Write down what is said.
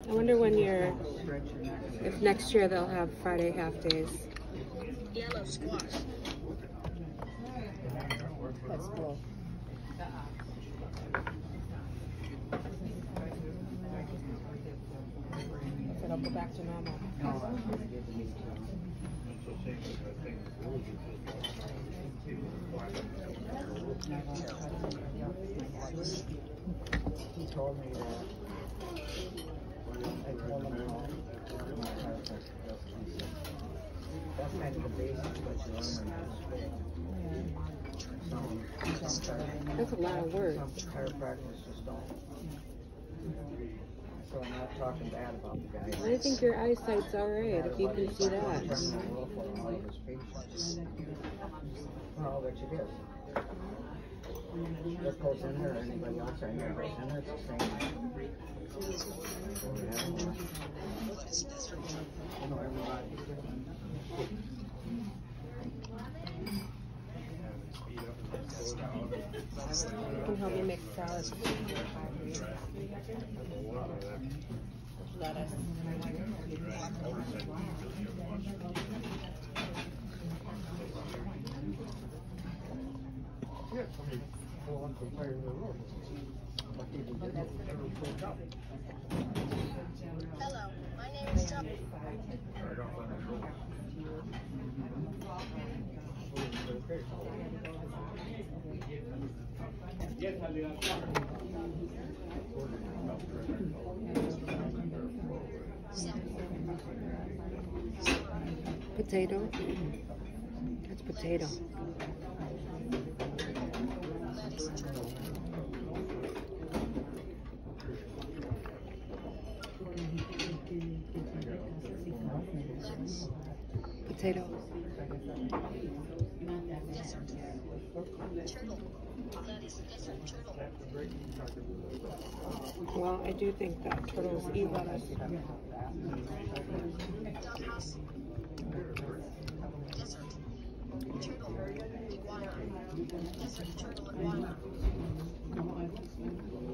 I wonder if next year they'll have Friday half days. Yellow squash. That's cool. So it'll go back to normal. He told me that. I told him how. That's kind of the basics that you learn in school. That's a lot of work. Some chiropractors just don't. So I'm not talking bad about the guy. I think your eyesight's alright, if you can see that. Well, which it is. What goes in there, or anybody else I know goes in there, it's the same. You know, everybody. I can help you make salad. Lettuce. Hello, my name is Tom. Potato. That's potato. Potato. Well, I do think that turtles eat lettuce. Turtle, iguana, desert turtle, iguana.